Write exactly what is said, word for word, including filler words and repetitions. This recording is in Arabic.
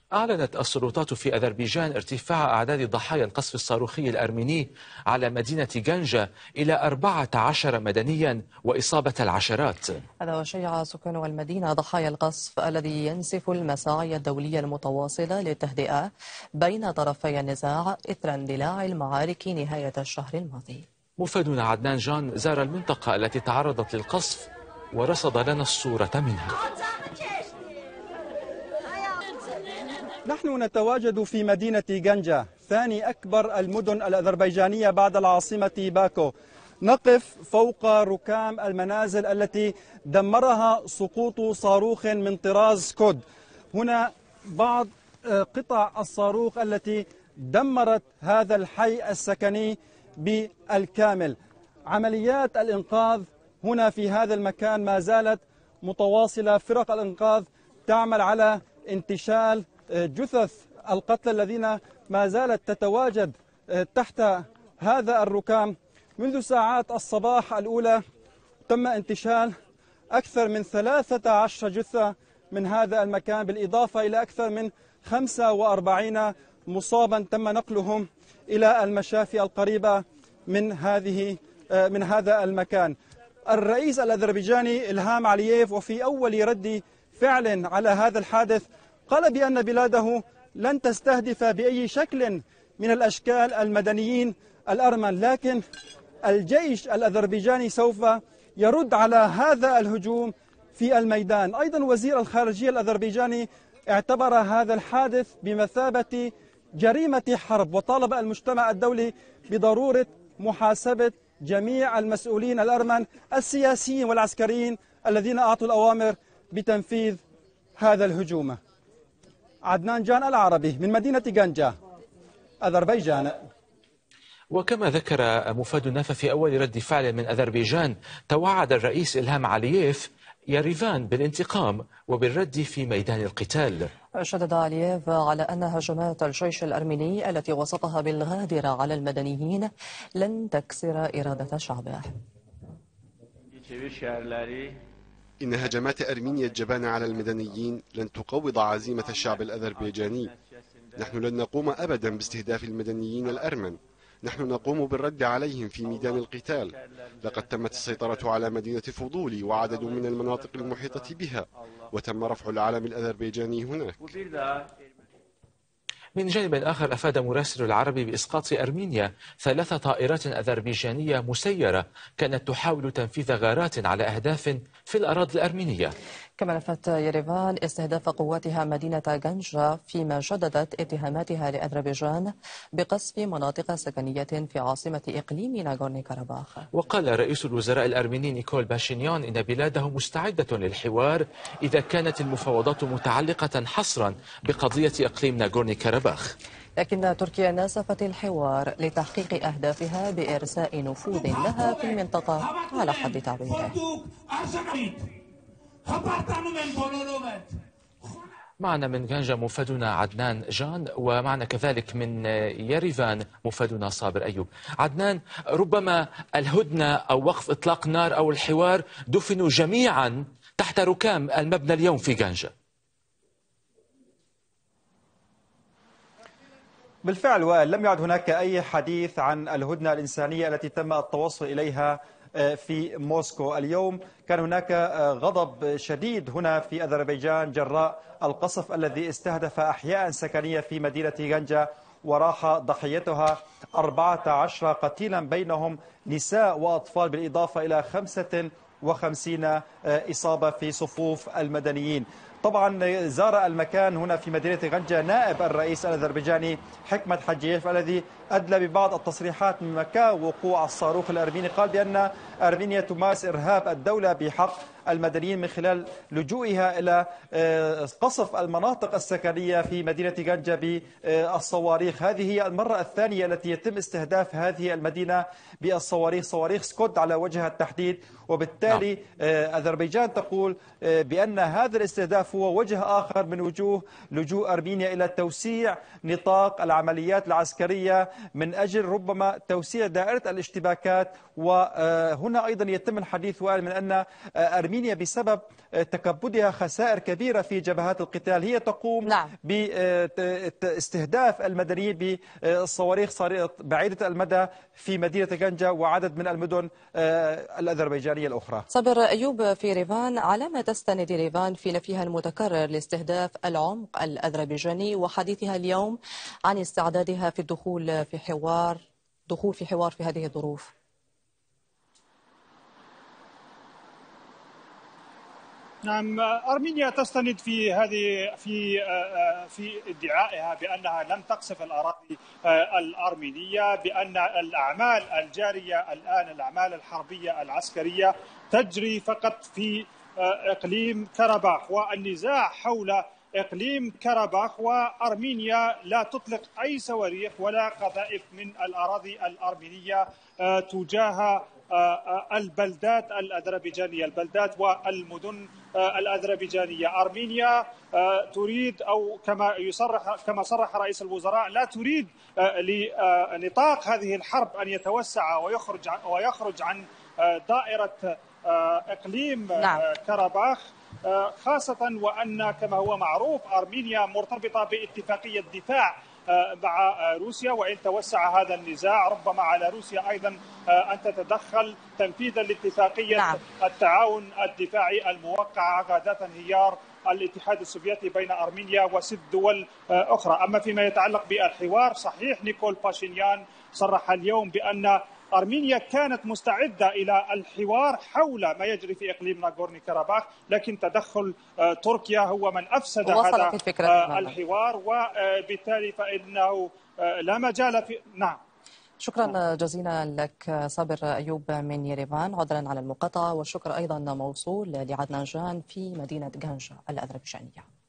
أعلنت السلطات في أذربيجان ارتفاع أعداد ضحايا القصف الصاروخي الأرميني على مدينة غانجا إلى أربعة عشر مدنيا وإصابة العشرات. هذا وشيع سكان المدينة ضحايا القصف الذي ينسف المساعي الدولية المتواصلة للتهدئة بين طرفي النزاع إثر اندلاع المعارك نهاية الشهر الماضي. مفادنا عدنان جان زار المنطقة التي تعرضت للقصف ورصد لنا الصورة منها. نحن نتواجد في مدينة غانجا، ثاني أكبر المدن الأذربيجانية بعد العاصمة باكو. نقف فوق ركام المنازل التي دمرها سقوط صاروخ من طراز سكود. هنا بعض قطع الصاروخ التي دمرت هذا الحي السكني بالكامل. عمليات الإنقاذ هنا في هذا المكان ما زالت متواصلة. فرق الإنقاذ تعمل على انتشال جثث القتلى الذين ما زالت تتواجد تحت هذا الركام. منذ ساعات الصباح الأولى تم انتشال أكثر من ثلاثة عشر جثة من هذا المكان، بالإضافة إلى أكثر من خمسة وأربعين مصابا تم نقلهم إلى المشافي القريبة من هذه من هذا المكان. الرئيس الأذربيجاني إلهام علييف وفي أول رد فعل على هذا الحادث قال بأن بلاده لن تستهدف بأي شكل من الأشكال المدنيين الأرمن، لكن الجيش الأذربيجاني سوف يرد على هذا الهجوم في الميدان. أيضا وزير الخارجية الأذربيجاني اعتبر هذا الحادث بمثابة جريمة حرب، وطالب المجتمع الدولي بضرورة محاسبة جميع المسؤولين الأرمن السياسيين والعسكريين الذين أعطوا الأوامر بتنفيذ هذا الهجوم. عدنان جان العربي من مدينة غانجا، أذربيجان. وكما ذكر مفادنا ففي أول رد فعل من أذربيجان توعد الرئيس إلهام علييف يريفان بالانتقام وبالرد في ميدان القتال. شدد علييف على أن هجمات الجيش الأرميني التي وصفها بالغادرة على المدنيين لن تكسر إرادة شعبه. إن هجمات أرمينيا الجبانة على المدنيين لن تقوض عزيمة الشعب الأذربيجاني. نحن لن نقوم أبدا باستهداف المدنيين الأرمن، نحن نقوم بالرد عليهم في ميدان القتال. لقد تمت السيطرة على مدينة فضولي وعدد من المناطق المحيطة بها، وتم رفع العلم الأذربيجاني هناك. من جانب آخر أفاد مراسل العربي بإسقاط أرمينيا ثلاث طائرات أذربيجانية مسيرة كانت تحاول تنفيذ غارات على أهداف في الأراضي الأرمينية. كما نفت يريفان استهداف قواتها مدينة غانجا، فيما جددت اتهاماتها لأذربيجان بقصف مناطق سكنية في عاصمة إقليم ناغورني كاراباخ. وقال رئيس الوزراء الأرميني نيكول باشينيان إن بلاده مستعدة للحوار إذا كانت المفاوضات متعلقة حصرا بقضية إقليم ناغورني كاراباخ. لكن تركيا ناسفت الحوار لتحقيق أهدافها بإرساء نفوذ لها في المنطقة على حد تعبيره. معنا من غانجا مفادنا عدنان جان، ومعنا كذلك من يريفان مفادنا صابر أيوب. عدنان، ربما الهدنة أو وقف إطلاق النار أو الحوار دفنوا جميعا تحت ركام المبنى اليوم في غانجا. بالفعل، ولم يعد هناك أي حديث عن الهدنة الإنسانية التي تم التوصل إليها في موسكو اليوم. كان هناك غضب شديد هنا في أذربيجان جراء القصف الذي استهدف أحياء سكنية في مدينة غانجا، وراح ضحيتها أربعة عشر قتيلا بينهم نساء وأطفال، بالإضافة إلى خمسة وخمسين إصابة في صفوف المدنيين. طبعا زار المكان هنا في مدينة غانجا نائب الرئيس الأذربيجاني حكمت حجييف الذي أدلى ببعض التصريحات من مكان وقوع الصاروخ الأرميني. قال بأن أرمينيا تمارس إرهاب الدولة بحق المدنيين من خلال لجوئها إلى قصف المناطق السكنية في مدينة غانجا بالصواريخ. هذه هي المرة الثانية التي يتم استهداف هذه المدينة بالصواريخ، صواريخ سكود على وجه التحديد. وبالتالي أذربيجان تقول بأن هذا الاستهداف هو وجه آخر من وجوه لجوء أرمينيا إلى توسيع نطاق العمليات العسكرية من أجل ربما توسيع دائرة الاشتباكات. وهنا أيضا يتم الحديث من أن أرمينيا أرمينيا بسبب تكبدها خسائر كبيرة في جبهات القتال هي تقوم نعم. باستهداف المدنيين بالصواريخ بعيدة المدى في مدينة غنجة وعدد من المدن الأذربيجانية الأخرى. صابر أيوب، في ريفان على ما تستند ريفان في نفيها المتكرر لاستهداف العمق الأذربيجاني وحديثها اليوم عن استعدادها في الدخول في حوار دخول في حوار في هذه الظروف؟ نعم، أرمينيا تستند في هذه في في ادعائها بأنها لم تقصف الأراضي الأرمينية، بأن الأعمال الجارية الآن الأعمال الحربية العسكرية تجري فقط في إقليم كرباخ، والنزاع حول إقليم كرباخ وأرمينيا لا تطلق أي صواريخ ولا قذائف من الأراضي الأرمينية تجاه البلدات الأذربيجانية، البلدات والمدن الأذربيجانية. أرمينيا تريد، أو كما يصرح كما صرح رئيس الوزراء، لا تريد لنطاق هذه الحرب أن يتوسع ويخرج ويخرج عن دائرة إقليم نعم. كرباخ، خاصة وأن كما هو معروف أرمينيا مرتبطة باتفاقية دفاع مع روسيا، وإن توسع هذا النزاع ربما على روسيا أيضا أن تتدخل تنفيذا لاتفاقية نعم. التعاون الدفاعي الموقعة غادة انهيار الاتحاد السوفيتي بين أرمينيا وست دول أخرى. أما فيما يتعلق بالحوار، صحيح نيكول باشينيان صرح اليوم بأن أرمينيا كانت مستعدة إلى الحوار حول ما يجري في إقليم ناغورني كاراباخ، لكن تدخل تركيا هو من أفسد هذا الحوار، وبالتالي فإنه لا مجال في نعم. شكرا جزيلا لك صابر أيوب من يريفان، عذرا على المقاطعة، والشكر أيضا موصول لعدنان جان في مدينة غنجة الأذربيجانية.